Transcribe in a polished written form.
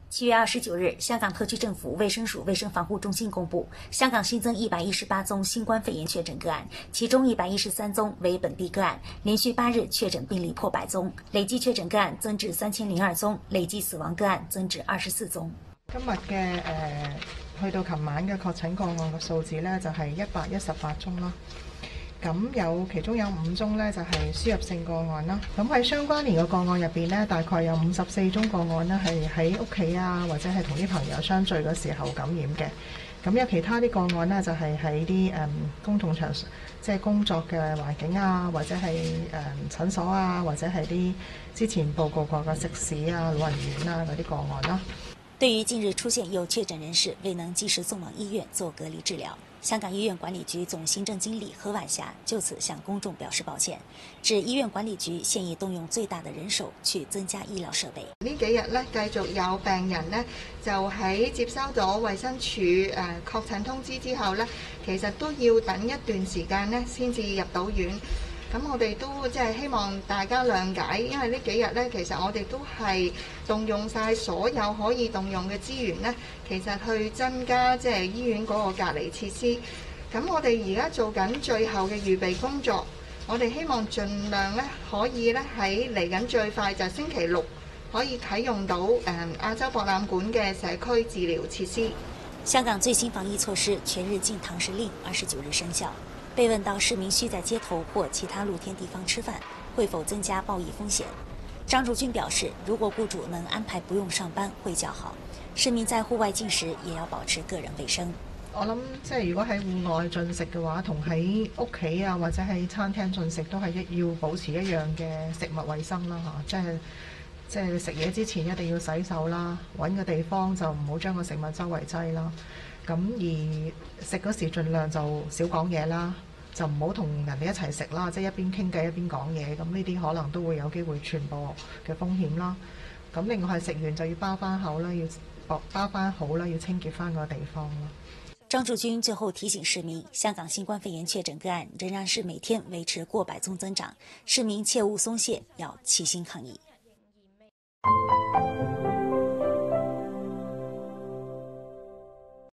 7月29日，香港特区政府卫生署卫生防护中心公布，香港新增118宗新冠肺炎确诊个案，其中113宗为本地个案，连续8日确诊病例破100宗，累计确诊个案增至3002宗，累計死亡個案增至24宗。 今日嘅去到琴晚嘅確診個案嘅數字咧，就係118宗啦。咁其中有5宗咧就係輸入性個案啦。咁喺相關連嘅個案入邊咧，大概有54宗個案咧係喺屋企啊，或者係同啲朋友相聚嘅時候感染嘅。咁有其他啲個案咧就係喺啲公眾場所，即係工作嘅環境啊，或者係診所啊，或者係啲之前報告過嘅食肆啊、老人院啊嗰啲個案啦。 對於近日出現有確診人士未能及時送往醫院做隔離治療，香港醫院管理局總行政經理何婉霞就此向公眾表示抱歉，指醫院管理局現已動用最大的人手去增加醫療設備。 呢幾日咧繼續有病人咧就喺接收到衛生署確診通知之後咧，其實都要等一段時間咧先至入到院。咁我哋都即係希望大家諒解，因為呢幾日咧，其實我哋都係動用晒所有可以動用嘅資源咧，其實去增加即係醫院嗰個隔離設施。咁我哋而家做緊最後嘅預備工作，我哋希望盡量咧可以咧喺嚟緊最快就係星期六可以啟用到亞洲博覽館嘅社區治療設施。 香港最新防疫措施全日禁堂食令29日生效。被問到市民需在街頭或其他露天地方吃飯，會否增加爆疫風險？張竹君表示，如果僱主能安排不用上班，會較好。市民在戶外進食也要保持個人衛生。 我諗即係如果喺戶外進食嘅話，同喺屋企啊或者喺餐廳進食都係要保持一樣嘅食物衛生啦嚇，即係食嘢之前一定要洗手啦，揾個地方就唔好將個食物周圍擠啦。咁而食嗰時盡量就少講嘢啦。就唔好同人哋一齊食啦，即係一邊傾偈一邊講嘢，咁呢啲可能都會有機會傳播嘅風險啦。咁另外係食完就要包翻口啦，要包翻好啦，要清潔翻個地方啦。 張竹君最後提醒市民，香港新冠肺炎確診個案仍然是每天維持過100宗增長，市民切勿鬆懈，要齊心抗疫。